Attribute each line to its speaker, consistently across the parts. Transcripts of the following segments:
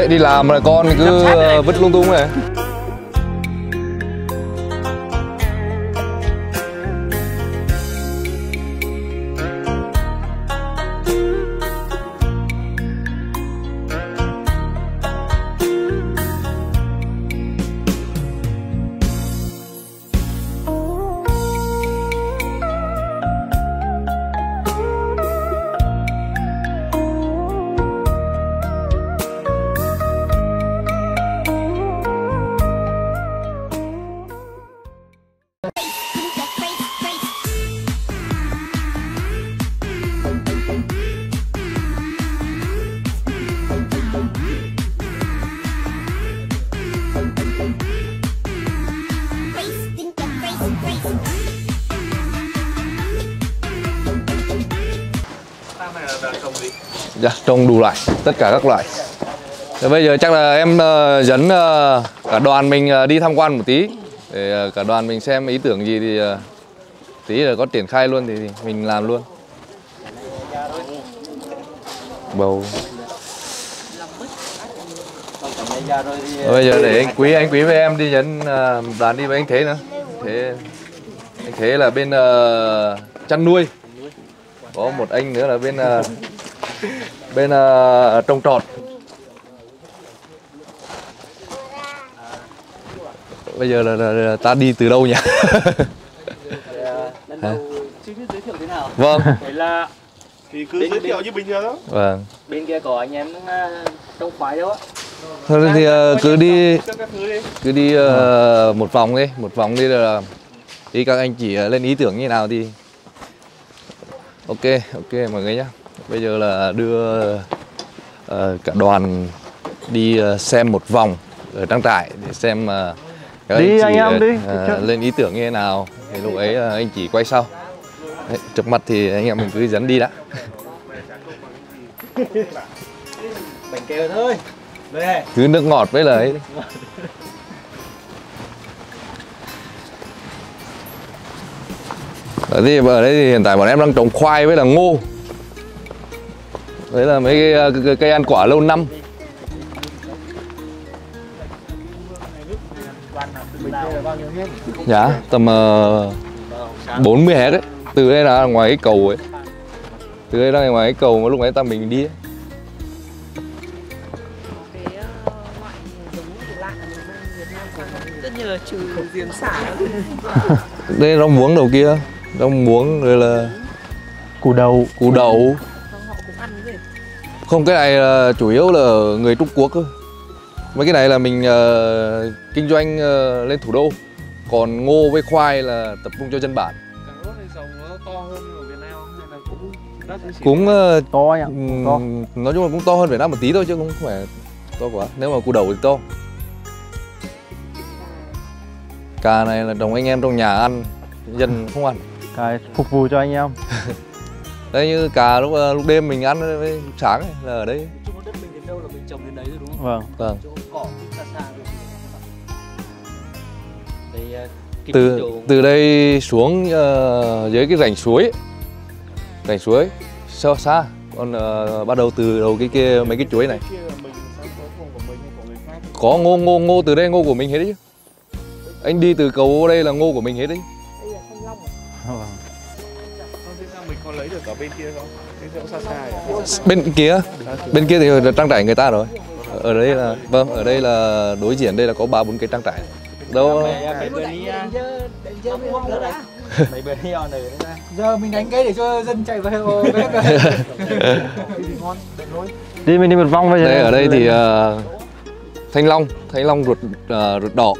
Speaker 1: Đấy, đi làm mà con cứ vứt lung tung này. Dạ, trồng đủ loại, tất cả các loại. Thế bây giờ chắc là em dẫn cả đoàn mình đi tham quan một tí, để cả đoàn mình xem ý tưởng gì thì tí là có triển khai luôn thì mình làm luôn. Bầu. Bây giờ để anh Quý với em đi dẫn đoàn đi với anh Thế nữa. Anh Thế là bên chăn nuôi. Có một anh nữa là bên trồng trọt. Bây giờ là ta đi từ đâu nhỉ?
Speaker 2: Lần đầu chưa biết giới thiệu thế nào.
Speaker 1: Vâng.
Speaker 2: Đấy là
Speaker 3: thì cứ giới thiệu như bình thường đó.
Speaker 1: Vâng.
Speaker 2: Bên kia có anh em trông khoái đâu á.
Speaker 1: Thôi thì cứ đi một vòng đi là đi các anh chỉ lên ý tưởng như nào thì ok mọi người nhé. Bây giờ là đưa cả đoàn đi xem một vòng ở trang trại để xem các
Speaker 4: đi
Speaker 1: anh chị
Speaker 4: đi.
Speaker 1: lên ý tưởng như thế nào thì lúc ấy anh chỉ quay sau. Đấy, trước mặt thì anh em mình cứ dẫn đi đã.
Speaker 2: Bánh kẹo thôi. Đây.
Speaker 1: Cứ nước ngọt với lời. Ở đây thì hiện tại bọn em đang trồng khoai với là ngô. Đấy là mấy cây ăn quả lâu năm. Dạ, tầm 40 hectare đấy. Từ đây là ngoài cái cầu ấy. Từ đây ra ngoài cái cầu mà lúc nãy ta mình đi ấy.
Speaker 5: Tất nhiên là trừ giếng xả.
Speaker 1: Đây rau muống đầu kia, rau muống rồi là
Speaker 4: Củ đậu.
Speaker 5: Họ cũng ăn cái gì?
Speaker 1: Không, cái này là chủ yếu là người Trung Quốc cơ. Mấy cái này là mình kinh doanh lên thủ đô. Còn ngô với khoai là tập trung cho dân bản.
Speaker 3: Cà rốt thì trồng nó to hơn ở Việt Nam hay là
Speaker 1: Cũng
Speaker 4: To anh ạ, to.
Speaker 1: nói chung là cũng to hơn Việt Nam một tí thôi chứ không phải to quá. Nếu mà củ đậu thì to. Cà này là trồng anh em trong nhà ăn, dân không ăn.
Speaker 4: Cái phục vụ cho anh em.
Speaker 1: Đây như cà lúc đêm mình ăn với sáng ấy, là ở đây.
Speaker 2: Chung đất mình đến đâu là mình trồng đến đấy rồi đúng không?
Speaker 4: Vâng.
Speaker 1: Vâng.
Speaker 2: Chỗ cỏ cũng xa xa rồi.
Speaker 1: Từ đây xuống dưới cái rãnh suối xa xa. Còn bắt đầu từ đầu cái kia mấy cái chuối này. Có ngô từ đây ngô của mình hết đấy chứ. Anh đi từ cầu đây là ngô của mình hết đấy.
Speaker 5: Đây là thanh long à?
Speaker 4: Vâng.
Speaker 3: Không thế sao mình có lấy được ở bên kia không? Cái chỗ xa xa à?
Speaker 1: Bên kia thì trang trại người ta rồi. Ở đây là ở đây là đối diện đây là có 3-4 cái trang trại. Đâu
Speaker 2: Giờ mình đánh cái để cho dân chạy vào bếp rồi. Ngon,
Speaker 4: Đi mình đi một vòng bây giờ.
Speaker 1: đây ở đây thì thanh long ruột đỏ.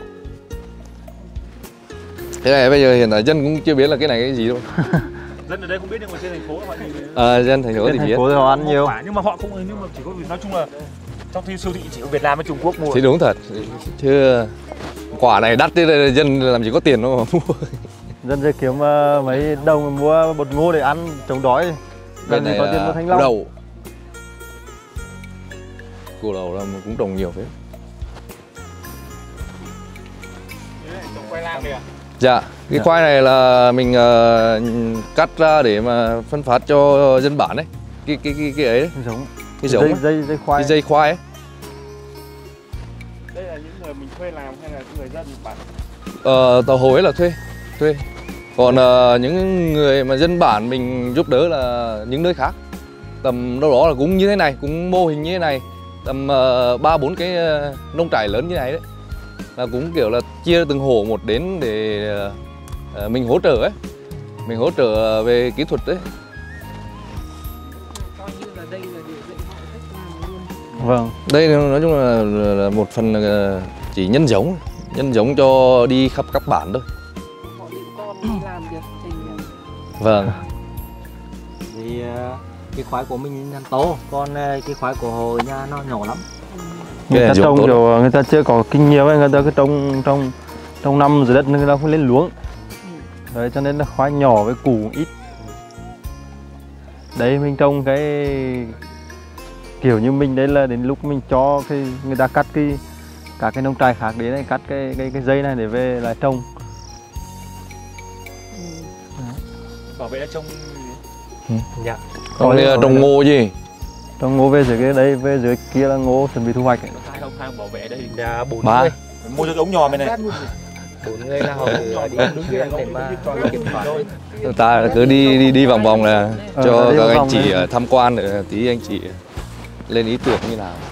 Speaker 1: Cái này bây giờ hiện tại dân cũng chưa biết là cái này cái gì đâu.
Speaker 3: Dân ở đây không biết nhưng mà trên thành phố họ thì
Speaker 1: dân thành phố thì biết.
Speaker 4: Thành phố thì họ ăn nhiều.
Speaker 3: nhưng mà họ không, nhưng mà chỉ có nói chung là trong siêu thị chỉ có Việt Nam với Trung Quốc mua.
Speaker 1: Thì đúng thật. Chứ quả này đắt thế dân làm gì có tiền đâu mà mua.
Speaker 4: Dân sẽ kiếm mấy đồng mua bột ngô để ăn chống đói.
Speaker 1: Bên này
Speaker 4: có tiền mua thanh long.
Speaker 1: Củ đậu là cũng trồng nhiều phết.
Speaker 3: Trồng khoai lang kìa.
Speaker 1: Dạ, cái khoai này là mình cắt ra để mà phân phát cho dân bản đấy. Cái ấy đấy.
Speaker 4: Giống.
Speaker 1: Cái giống
Speaker 4: Dây khoai.
Speaker 1: Cái dây khoai ấy.
Speaker 3: thuê làm hay là người dân bản?
Speaker 1: Tàu hối là thuê. Còn những người mà dân bản mình giúp đỡ là những nơi khác. Tầm đâu đó là cũng như thế này, cũng mô hình như thế này. Tầm 3-4 cái nông trại lớn như này đấy. Là cũng kiểu là chia từng hộ một đến để mình hỗ trợ ấy. Mình hỗ trợ về kỹ thuật đấy.
Speaker 5: Coi như là đây là để dạy họ cách làm luôn.
Speaker 4: Vâng.
Speaker 1: Đây nói chung là một phần là chỉ nhân giống cho đi khắp các bản thôi.
Speaker 5: Họ định con đi làm việc trình này.
Speaker 1: Vâng.
Speaker 2: Thì cái khoái của mình làm to, còn cái khoái của hồ nhà nó nhỏ lắm.
Speaker 4: Người ta
Speaker 1: Cái
Speaker 4: trồng
Speaker 1: tốt.
Speaker 4: kiểu người ta chưa có kinh nghiệm ấy, người ta cứ trồng năm dưới đất người ta không lên luống. Đấy cho nên là khoai nhỏ với củ ít. Đấy mình trồng cái kiểu như mình đấy là đến lúc mình cho cái người ta cắt cả cái nông trại khác đến đây cắt cái dây này để về lại trồng.
Speaker 3: Bảo vệ đã trông
Speaker 2: Dạ.
Speaker 1: Còn đây là trồng ngô gì?
Speaker 4: Trồng ngô về dưới cái đây, về dưới kia là ngô chuẩn bị thu hoạch.
Speaker 3: hai không bảo vệ đây.
Speaker 2: Dạ 4
Speaker 1: Ba.
Speaker 2: người.
Speaker 3: Mua cho cái ống nhòm này này.
Speaker 2: 4 người là họ đi đứng kia để mà kiểm soát.
Speaker 1: Ta cứ đi vòng vòng là cho
Speaker 4: đi
Speaker 1: các anh
Speaker 4: vòng
Speaker 1: chị
Speaker 4: này.
Speaker 1: tham quan để tí anh chị lên ý tưởng như nào.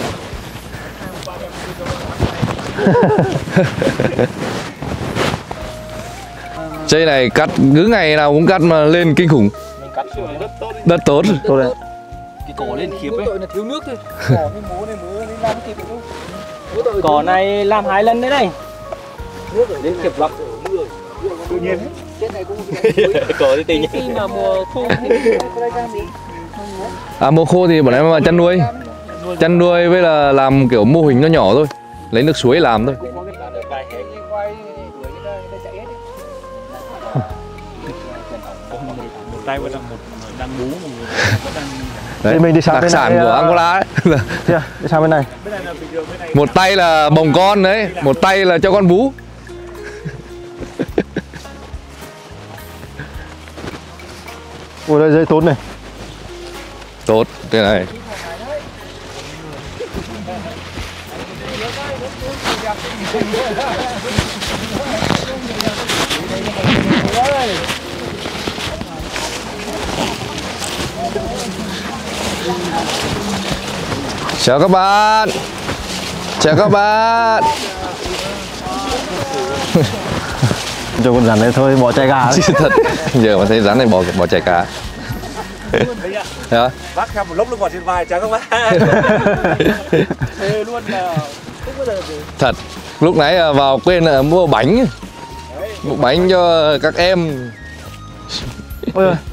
Speaker 1: Cây này cắt cứ ngày nào cũng cắt mà lên kinh khủng.
Speaker 3: Mình cắt sửa rất tốt.
Speaker 1: Đất tốt.
Speaker 4: Tốt đấy.
Speaker 2: Cái cổ lên khiếp ấy.
Speaker 5: Tội là thiếu nước thôi.
Speaker 3: Cỏ cái mố này mưa đi làm kịp không?
Speaker 2: Cỏ này làm 2 lần đấy này. Nước ở đến kịp lọc.
Speaker 3: Tự nhiên hết.
Speaker 5: Trên này cũng
Speaker 2: Cỏ thì tình.
Speaker 5: khi mà mùa khô thì
Speaker 1: Mùa khô thì bọn em mà chăn nuôi với là làm kiểu mô hình nó nhỏ thôi, lấy nước suối làm thôi.
Speaker 3: Một tay vẫn là một đang bú một đang
Speaker 1: Đấy,
Speaker 4: mình đi sang
Speaker 1: đặc
Speaker 4: bên
Speaker 1: sản
Speaker 4: này,
Speaker 1: của Angola đấy.
Speaker 4: Chưa, đi sang bên này.
Speaker 3: bên này là bình thường bên này.
Speaker 1: Một tay là bồng con đấy, một tay là cho con bú.
Speaker 4: Ủa đây dây tốt này.
Speaker 1: Tốt, thế này. Chào các bạn. Chào các bạn.
Speaker 4: Cho con rắn này thôi bỏ chạy gà đấy.
Speaker 1: Thật. Giờ mà thấy rắn này bỏ chạy cả. Hả?
Speaker 3: Vác theo một lốc nước ngọt trên vai chào các bạn. Thế luôn là không bao giờ
Speaker 1: Thật. Lúc nãy vào quên mua bánh. Mua bánh cho các em.
Speaker 4: Ôi ơi.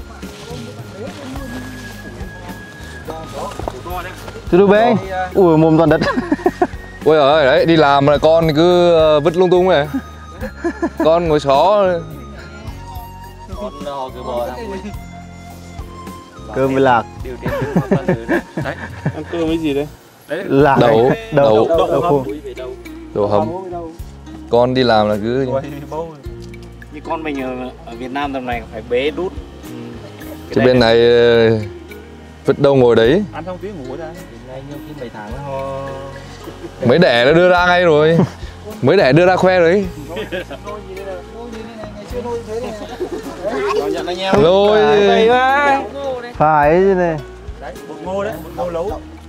Speaker 4: Từ đâu bé anh? Ui mồm toàn đất.
Speaker 1: Ôi ơi đấy, đi làm là con cứ vứt lung tung này. Con ngồi xó.
Speaker 2: Con họ cứ bò ra.
Speaker 4: Cơm với lạc.
Speaker 2: Điều tiết được con thứ đấy.
Speaker 3: Đấy. Ăn cơm với gì đấy? Đấy.
Speaker 4: Lạc.
Speaker 1: Đậu.
Speaker 4: Đậu khô.
Speaker 1: Đồ hầm. Con đi làm là cứ
Speaker 2: Như con mình ở Việt Nam tầm này phải bế đút.
Speaker 1: chứ bên này vứt đâu ngồi đấy.
Speaker 3: Ăn xong tí ngủ ra.
Speaker 2: Ngay như khi 7 tháng họ
Speaker 1: Mới đẻ nó đưa ra ngay rồi. Mới đẻ đưa ra khoe đấy. Lôi.
Speaker 4: Phải chứ này.
Speaker 3: Đấy, bột ngô đấy, bột ngô nấu.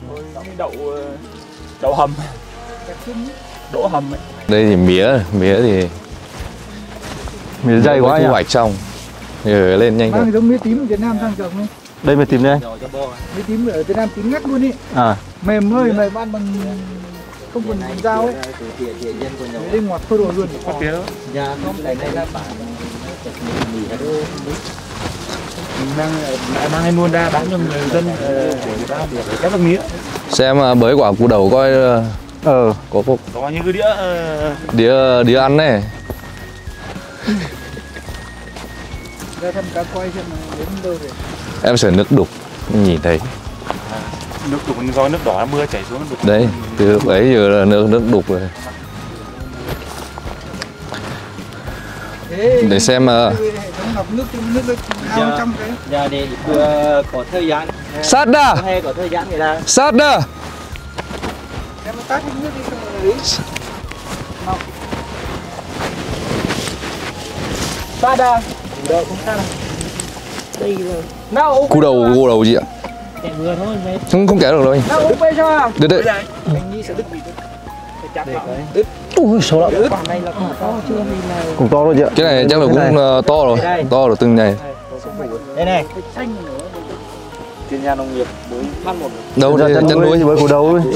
Speaker 3: Đậu hầm. Đỗ hầm ấy.
Speaker 1: Đây thì mía thì
Speaker 4: Mía dày quá
Speaker 1: thu
Speaker 4: nhỉ.
Speaker 1: hoạch xong. Giờ lên nhanh thôi.
Speaker 6: Mang giống mía tím ở Việt Nam sang trồng luôn.
Speaker 4: Đây mía tím đây.
Speaker 6: Mía tím ở Việt Nam tím ngắt luôn ý.
Speaker 4: À.
Speaker 6: Mềm ơi, mềm ăn bằng không cần bằng dao ấy. Đây ngọt thôi rồi luôn.
Speaker 3: Có tiếng đó.
Speaker 2: Dạ không, cái này là bản
Speaker 3: Mang lên luôn ra bán cho người dân để người ta ép được mía.
Speaker 1: Xem bới quả củ đầu coi có
Speaker 3: Có những cái
Speaker 1: đĩa ăn này.
Speaker 6: Ra thăm cá quay xem đến đâu rồi.
Speaker 1: Em sợ nước đục nhìn thấy.
Speaker 3: nước đục do nước đỏ mưa chảy xuống đục.
Speaker 1: Đấy, từ lúc ấy giờ là nước đục rồi. Để xem
Speaker 6: hệ thống lọc nước nước ao trong cái.
Speaker 2: Dạ để có thời gian.
Speaker 1: sát đà.
Speaker 2: Hay có thời gian người ta.
Speaker 1: Sát đà.
Speaker 6: Em tát nước đi xong rồi đấy. Sada. Đâu không Sada.
Speaker 5: Đây là
Speaker 6: Nào.
Speaker 1: Cú đầu gì ạ?
Speaker 5: kẻ vừa thôi mấy.
Speaker 1: Không kéo được đâu anh.
Speaker 6: Nào úp bây giờ.
Speaker 1: Đứt đấy.
Speaker 6: Anh Nhi sẽ đứt bị chặt vào.
Speaker 4: Ui số lắm.
Speaker 5: Quả này là còn to chưa hay là
Speaker 4: Cũng to rồi chị ạ.
Speaker 1: Cái này chắc là cũng to rồi. To rồi từng này.
Speaker 2: Đây này.
Speaker 5: xanh nữa.
Speaker 2: Chuyên gia nông nghiệp mới phát một.
Speaker 1: Đâu đây chân nuôi
Speaker 4: với củ đầu ấy.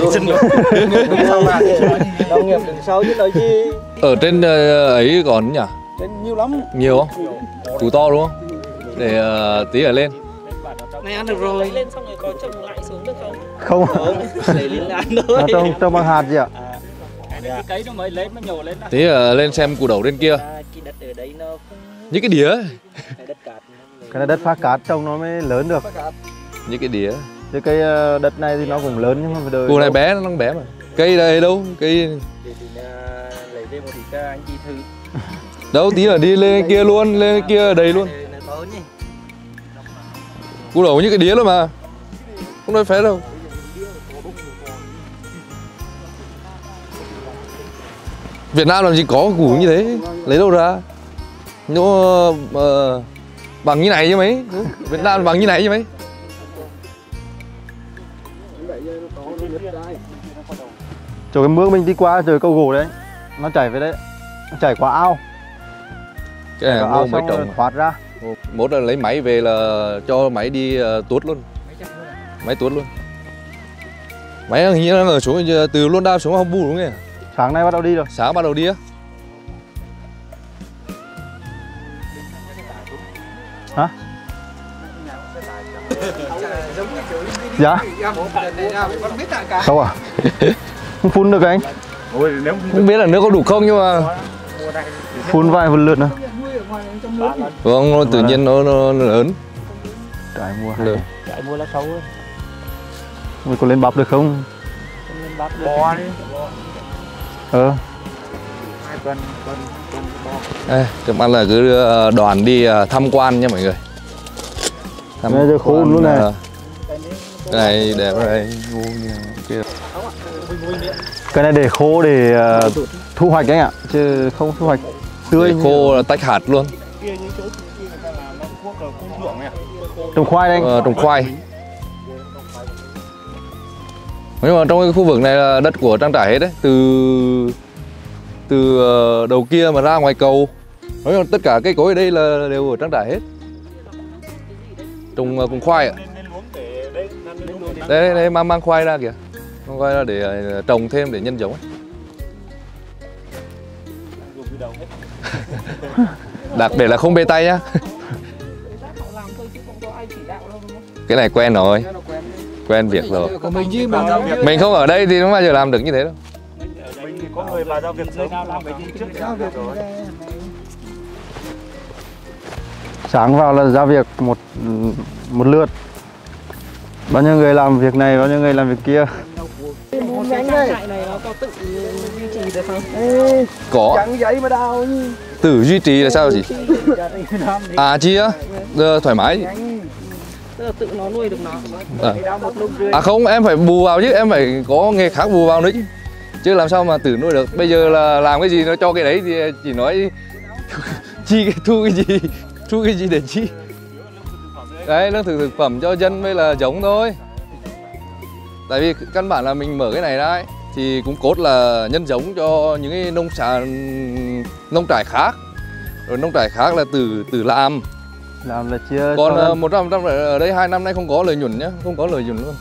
Speaker 2: Nông nghiệp đằng sau chứ nói gì.
Speaker 1: ở trên ấy còn nhỉ?
Speaker 6: Trên nhiều lắm.
Speaker 1: Nhiều không? Củ to đúng không? Để tí ở lên.
Speaker 5: Này ăn được rồi. Lên xong rồi có trồng lại xuống được không?
Speaker 4: Không.
Speaker 5: Lấy lên ăn thôi.
Speaker 4: Nó trông bằng hạt gì ạ?
Speaker 3: Cái cấy nó mới lấy, nó nhổ lên.
Speaker 1: Tí lên xem củ đậu trên kia.
Speaker 5: Cái đất ở đây nó
Speaker 1: Những cái đĩa ấy.
Speaker 5: cái đất cát.
Speaker 4: Cái này đất phá cát trông nó mới lớn được.
Speaker 1: Những cái đĩa.
Speaker 4: Chứ cái đất này thì nó cũng lớn nhưng mà đời
Speaker 1: Củ này bé, nó bé mà. Cây đây đâu? Cây
Speaker 2: Lấy về một tí anh chị thử.
Speaker 1: đâu tí là đi lên kia luôn, lên kia đầy luôn. Củ đậu như cái đĩa luôn mà. Không nói phế đâu. Việt Nam làm gì có củ như thế, lấy đâu ra? Nó bằng như này chứ mấy. Việt Nam bằng như này chứ mấy.
Speaker 4: chỗ cái mương mình đi qua trời câu gỗ đấy, nó chảy về đấy, nó chảy qua ao.
Speaker 1: Cái này
Speaker 4: Ao
Speaker 1: mua mấy
Speaker 4: xong rồi
Speaker 1: trồng.
Speaker 4: thoát ra.
Speaker 1: Mốt là lấy máy về là cho máy đi tuốt luôn. Máy tuốt luôn. Máy hình như đang ở xuống từ Luân Đao xuống Hồng Bù đúng không nhỉ?
Speaker 4: Sáng nay bắt đầu đi rồi.
Speaker 1: Sáng bắt đầu đi á.
Speaker 4: Hả? Dạ. Sao à? Không phun được anh.
Speaker 1: Không biết là nước có đủ không nhưng mà
Speaker 4: Phun vài một lượt nữa.
Speaker 1: vâng, nó tự nhiên nó lớn.
Speaker 4: Trải mua
Speaker 1: Lớn.
Speaker 2: Chạy mua lá sấu ấy.
Speaker 4: Mình có lên bắp được không?
Speaker 2: Lên bắp bò đi.
Speaker 4: Ờ.
Speaker 2: 2 tuần bò.
Speaker 1: Đây, trước mắt là cứ đưa đoàn đi tham quan nha mọi người.
Speaker 4: Bây giờ khô luôn này.
Speaker 1: Cái này đẹp đây.
Speaker 4: Cái này để khô để thu hoạch anh ạ, chứ không thu hoạch tươi.
Speaker 1: Để khô là tách hạt luôn.
Speaker 4: Trồng khoai đây anh.
Speaker 1: Trồng khoai. Nhưng mà trong cái khu vực này là đất của trang trại hết đấy, từ đầu kia mà ra ngoài cầu. Nói chung tất cả cây cối ở đây là đều ở trang trại hết. Trồng cùng khoai ạ. Đây mang khoai ra kìa. Mang khoai ra để trồng thêm để nhân giống ấy. Đặc biệt là không bê tay nhá. Cái này quen rồi. Quen việc rồi. Mình không ở đây thì không bao giờ làm được như thế đâu.
Speaker 3: Mình thì có người vào giao việc sớm, làm mấy trước giao việc rồi.
Speaker 4: Sáng vào là ra việc một lượt. Bao nhiêu người làm việc này, bao nhiêu người làm việc kia.
Speaker 5: Cái trang trại này nó có tự duy trì được không?
Speaker 1: Có.
Speaker 6: Chẳng giấy mà đào như.
Speaker 1: Tự duy trì là sao chị? À chi á? Thoải mái.
Speaker 5: Tức là tự nó nuôi được nó.
Speaker 1: À không, em phải bù vào chứ, em phải có nghề khác bù vào nữa chứ. Chứ làm sao mà tự nuôi được. Bây giờ là làm cái gì nó cho cái đấy thì chỉ nói chi thu cái gì để chi. Đấy, lương thực thực phẩm cho dân với là giống thôi. Tại vì căn bản là mình mở cái này ra ấy, thì cũng cốt là nhân giống cho những cái nông trại khác. Rồi nông trại khác là từ làm
Speaker 4: là chia.
Speaker 1: còn 100% ở đây 2 năm nay không có lợi nhuận nhá, không có lợi nhuận luôn.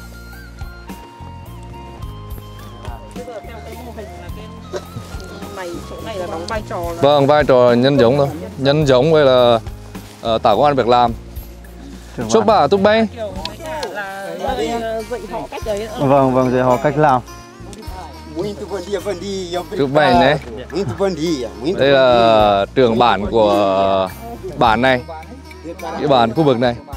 Speaker 5: Bây giờ theo cái mô hình là cái này chỗ này là đóng vai trò là
Speaker 1: Vâng, vai trò nhân giống thôi, nhân giống với là tạo công an việc làm. Chúc bà túc bay.
Speaker 5: kiểu mấy cả là dạy họ cách đấy.
Speaker 4: Vâng, dạy họ cách làm.
Speaker 1: Chúc bay đấy. Đây là trưởng bản của bản này, cái bản khu vực này.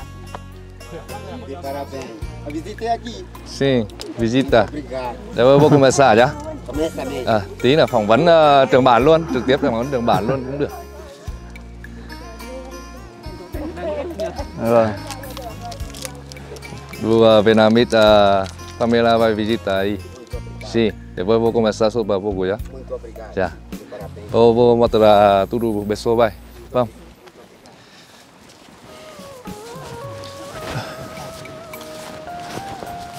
Speaker 1: Sim, visita. Devo vou começar já. Tí là phỏng vấn trưởng bản luôn, trực tiếp phỏng vấn trưởng bản luôn cũng được.
Speaker 4: Vâng.
Speaker 1: Do Vietnamese família vai visitar aí. Sim, depois vou começar sobre pouco já. Já. Vou mostrar tudo pessoal vai. Vamos.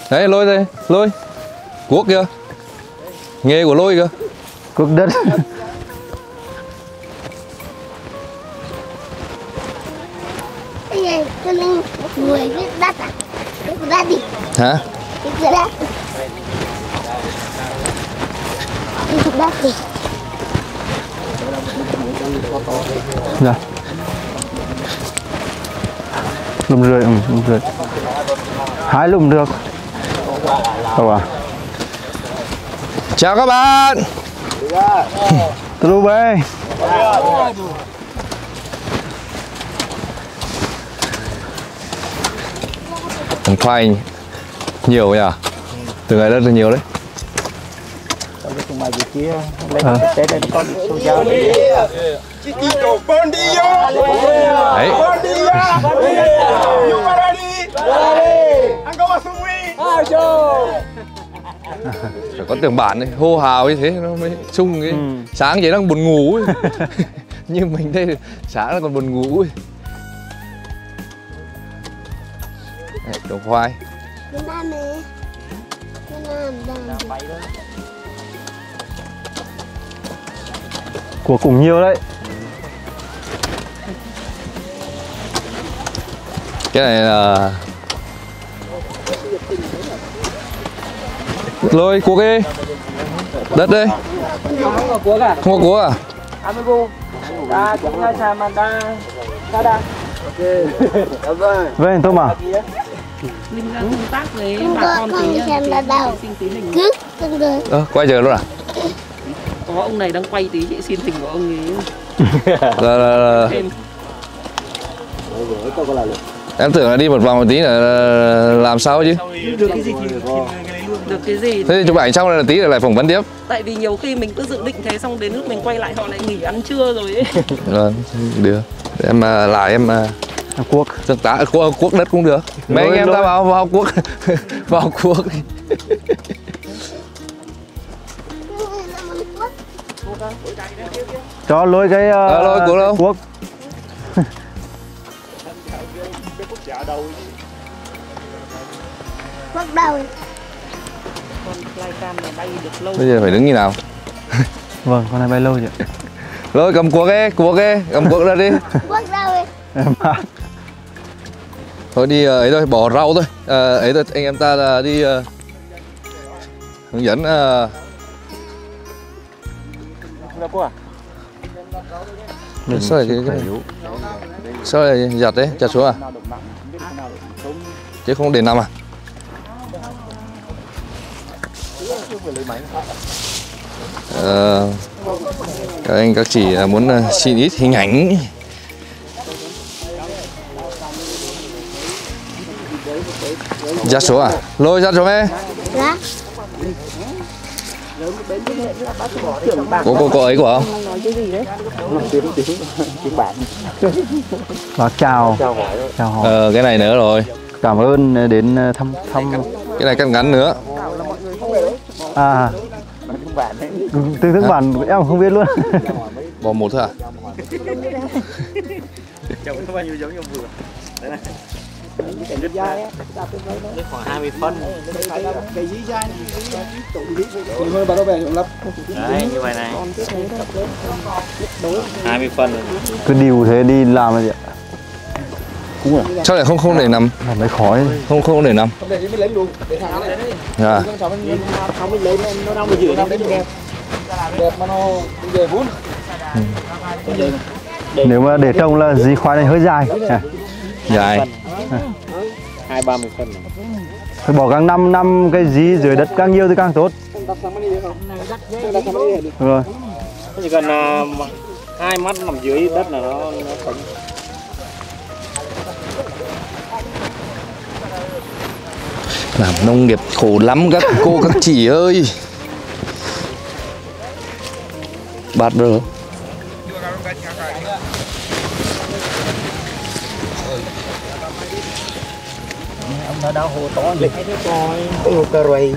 Speaker 1: Đấy, lôi đây, lôi. Cuốc kìa. Nghề của lôi kìa.
Speaker 4: Cuốc đất.
Speaker 7: Bây giờ cho nên một người biết đất à? Biết đất đi.
Speaker 1: Hả?
Speaker 7: Biết đất. Biết đất đi.
Speaker 4: Dạ. Lùm rưỡi, lùm rưỡi. 2 lùm được. Đâu à?
Speaker 1: Chào các bạn.
Speaker 4: Tôi về.
Speaker 1: Thằng khoai nhiều nhỉ? Từ ngày rất là nhiều đấy. Đấy. Phải có tưởng bản đấy, hô hào như thế nó mới sung cái. Sáng vậy đang buồn ngủ ấy. Như mình đây sáng là còn buồn ngủ ấy. Đấy, trồng khoai.
Speaker 7: Việt Nam này. Việt Nam đây.
Speaker 4: Của cũng nhiều đấy.
Speaker 1: Cái này là lôi cuốc đi. Đất đây.
Speaker 5: Không có cuốc à?
Speaker 1: Không có cuốc à?
Speaker 5: Amigo. Đa cũng ra chà mà đa. Đa.
Speaker 4: Về tôi mà.
Speaker 5: Mình đang công tác với
Speaker 7: Không
Speaker 5: bà
Speaker 7: có
Speaker 5: con
Speaker 7: không
Speaker 5: tí
Speaker 7: xem là đâu.
Speaker 5: xin tí hình.
Speaker 7: Cứ từng người.
Speaker 1: Quay giờ luôn à?
Speaker 5: Có ông này đang quay tí chị xin hình của ông ấy.
Speaker 1: Là
Speaker 5: Em
Speaker 1: em tưởng là đi một vòng một tí là làm sao chứ?
Speaker 3: Được cái gì thì lấy luôn.
Speaker 5: được cái gì?
Speaker 1: Thế thì chụp ảnh xong là tí lại phỏng vấn tiếp.
Speaker 5: Tại vì nhiều khi mình cứ dự định thế xong đến lúc mình quay lại họ lại nghỉ ăn trưa rồi ấy.
Speaker 1: Vâng, được. Để em lại em
Speaker 4: Cuốc.
Speaker 1: tương tá cuốc đất cũng được. Mấy anh em ta vào cuốc vào cuốc.
Speaker 4: Cho lôi cái
Speaker 1: lôi cuốc đâu?
Speaker 4: Cuốc.
Speaker 7: Bắt đầu.
Speaker 5: Con flycam này bay được lâu.
Speaker 1: Bây giờ phải đứng như nào?
Speaker 4: Vâng, con này bay lâu chứ.
Speaker 1: Lôi cầm cuốc ấy, cầm cuốc ra đi.
Speaker 7: Bắt đầu.
Speaker 4: Em
Speaker 1: Thôi đi ấy thôi, bỏ rau thôi. Ấy thôi, anh em ta là đi hướng dẫn. Sao lại sao lại giặt đấy, giặt xuống à? Chứ không để nằm à? Các anh các chị muốn xin ít hình ảnh. Giặt xuống à? Lôi giặt xuống ấy.
Speaker 7: Dạ.
Speaker 1: Có ấy của ông?
Speaker 4: bác chào hỏi.
Speaker 1: Cái này nữa rồi.
Speaker 4: Cảm ơn đến thăm.
Speaker 1: Cái này cắt ngắn nữa.
Speaker 4: À, tương thức bản em không biết luôn.
Speaker 1: Bỏ một thôi à?
Speaker 2: Khoảng 20 phân.
Speaker 6: Cái dí dai này. Thì hơi bà nó về lắm.
Speaker 2: Đấy, như vậy này. 20 phân.
Speaker 4: Cứ điều thế đi làm là gì ạ?
Speaker 1: Sao lại không để nằm?
Speaker 4: Làm mấy khói.
Speaker 1: Không để nằm.
Speaker 6: Không để mình lấy luôn. Để thằng này đấy.
Speaker 1: À.
Speaker 6: Không mình lấy nó đang bị giữ nó đến đẹp. Đẹp mà nó về vốn.
Speaker 4: Nếu mà để trồng là dí khoai này hơi dài.
Speaker 1: Dài.
Speaker 2: 20-30 phân.
Speaker 4: Phải bỏ càng năm cái dí dưới đất càng nhiều thì càng tốt. Rồi.
Speaker 2: Chỉ cần 2 mắt nằm dưới đất là nó sống.
Speaker 1: Làm nông nghiệp khổ lắm các cô các chị ơi. Bạt rồi.
Speaker 2: Ông nó đau hồ to lịch hết coi. Hồ cà rầy.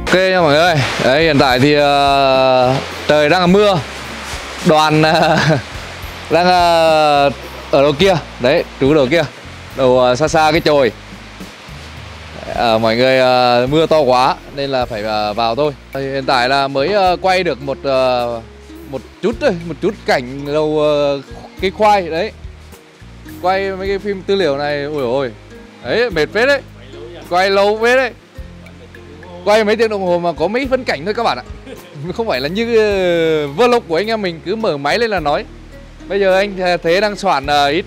Speaker 1: Ok nha mọi người. Đấy, hiện tại thì trời đang là mưa. Đoàn đang ở đầu kia. Đấy, trú đầu kia. Đầu xa xa cái chồi. Mọi người mưa to quá nên là phải vào thôi. Hiện tại là mới quay được một chút thôi, một chút cảnh đầu cái khoai đấy. Quay mấy cái phim tư liệu này, ôi ôi. Đấy, mệt phết đấy. Quay lâu phết đấy. Quay mấy tiếng đồng hồ mà có mấy phân cảnh thôi các bạn ạ. Không phải là như vlog của anh em mình cứ mở máy lên là nói. Bây giờ anh Thế đang soạn ít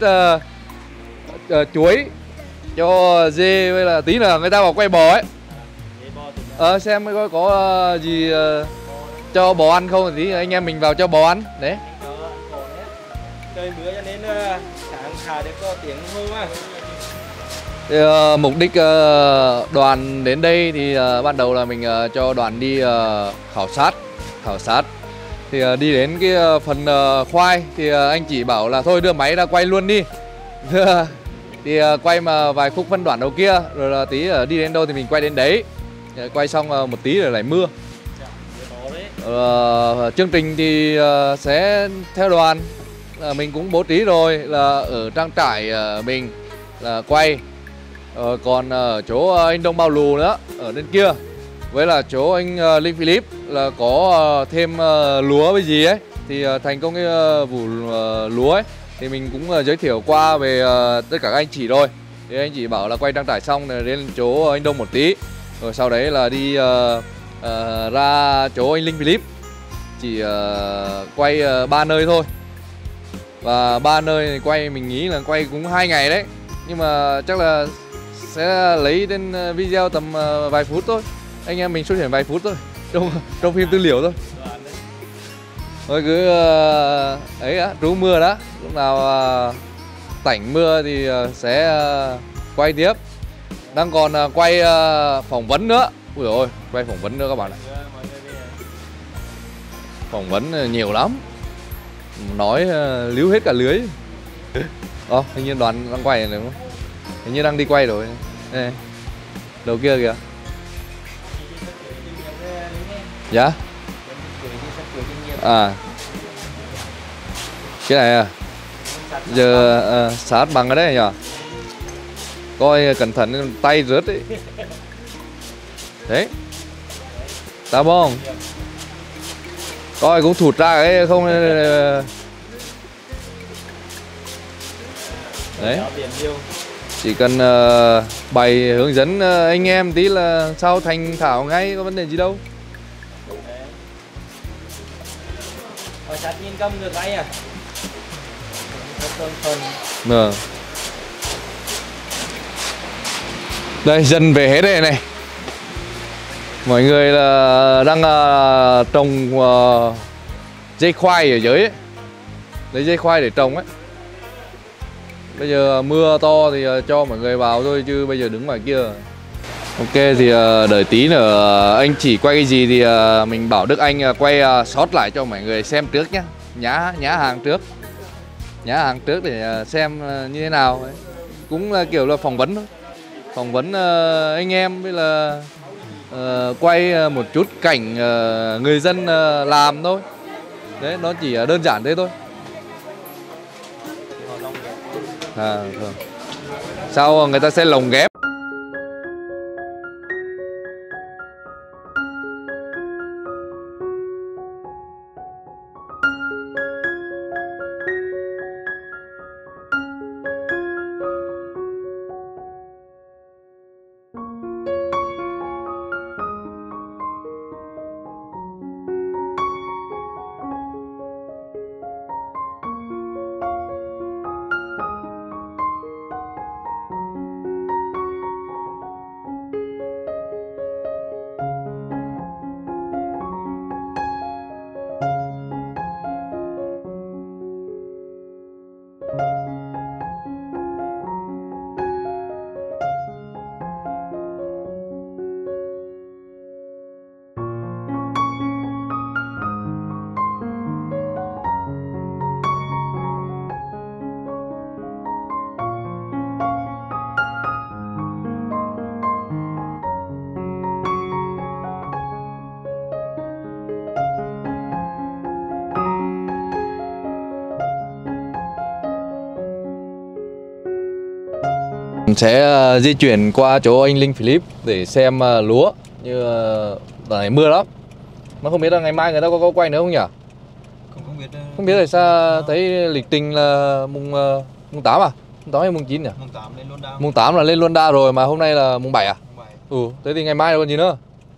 Speaker 1: chuối cho dê, với là tí nữa người ta bảo quay bò ấy. Xem có gì cho bò ăn không, tí anh em mình vào cho bò ăn. Đấy.
Speaker 2: Trời mưa cho nên sáng thả được có tiếng hô mà.
Speaker 1: Thì, mục đích đoàn đến đây thì ban đầu là mình cho đoàn đi khảo sát thì đi đến cái phần khoai thì anh chỉ bảo là thôi đưa máy ra quay luôn đi. Thì quay mà vài khúc phân đoạn đầu kia rồi là tí đi đến đâu thì mình quay đến đấy. Quay xong một tí rồi lại mưa. Chương trình thì sẽ theo đoàn, mình cũng bố trí rồi là ở trang trại mình là quay. Còn ở chỗ anh Đông Bao Lù nữa ở bên kia, với là chỗ anh Linh Philip là có thêm lúa với gì ấy thì thành công cái vụ lúa ấy thì mình cũng giới thiệu qua về tất cả các anh chị rồi. Thì anh chị bảo là quay trang trại xong rồi đến chỗ anh Đông một tí, rồi sau đấy là đi ra chỗ anh Linh Philip, chỉ quay 3 nơi thôi. Và 3 nơi quay mình nghĩ là quay cũng 2 ngày đấy, nhưng mà chắc là sẽ lấy đến video tầm vài phút thôi. Anh em mình xuất hiện vài phút thôi trong phim tư liệu thôi. Thôi cứ ấy á, trú mưa đó. Lúc nào tạnh mưa thì sẽ quay tiếp. Đang còn quay phỏng vấn nữa. Ui ôi, quay phỏng vấn nữa các bạn ạ. Phỏng vấn nhiều lắm. Nói líu hết cả lưới. Hình như đoàn đang quay này đúng không? Hình như đang đi quay rồi. Đây. Đầu kia kìa. Dạ. Cái này à. Giờ sát bằng ở đấy nhỉ. Coi cẩn thận tay rớt đấy. Đấy. Tá bông. Coi cũng thụt ra cái không. Đấy. Chỉ cần bày hướng dẫn anh em tí là sau thành thạo ngay, có vấn đề gì đâu.
Speaker 2: Sát nhìn cầm được ngay à.
Speaker 1: Đây dân về hết đây này. Mọi người là đang trồng dây khoai ở dưới ấy. Lấy dây khoai để trồng ấy. Bây giờ mưa to thì cho mọi người vào thôi, chứ bây giờ đứng ngoài kia. Ok thì đợi tí nữa anh chỉ quay cái gì thì mình bảo Đức Anh quay short lại cho mọi người xem trước nhé. Nhá hàng trước. Nhá hàng trước để xem như thế nào ấy. Cũng là kiểu là phỏng vấn thôi. Phỏng vấn anh em với là quay một chút cảnh người dân làm thôi. Đấy, nó chỉ đơn giản thế thôi. Sau người ta sẽ lồng ghép. Mình sẽ di chuyển qua chỗ anh Linh Philip để xem lúa. Như đợt này mưa lắm. Mà không biết là ngày mai người ta có quay nữa không nhỉ? Không biết tại sao thấy lịch trình là mùng 8 à? Mùng 8 hay mùng 9 nhỉ? Mùng 8 là lên Luân Đa rồi mà hôm nay là mùng 7 à? Thế thì ngày mai là còn gì nữa?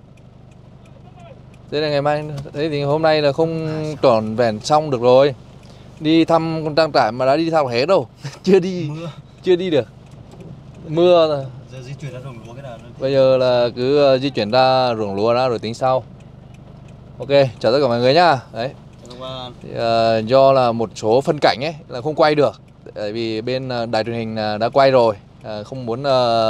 Speaker 1: Thế là ngày mai, thế thì hôm nay là không trọn vẹn xong được rồi. Đi thăm con trang trại mà đã đi thăm hết đâu. Chưa đi được. Mưa rồi.
Speaker 8: Giờ di chuyển ra ruộng lúa cái nào?
Speaker 1: Bây giờ là cứ di chuyển ra ruộng lúa ra rồi tính sau. Ok, chào tất cả mọi người nhá. Đấy. Thì, do là một số phân cảnh ấy là không quay được. Tại vì bên đài truyền hình đã quay rồi, không muốn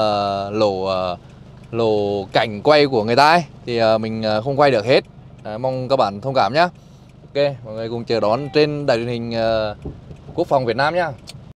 Speaker 1: lộ cảnh quay của người ta ấy, thì mình không quay được hết. Mong các bạn thông cảm nhá. Ok, mọi người cùng chờ đón trên đài truyền hình Quốc phòng Việt Nam nhá.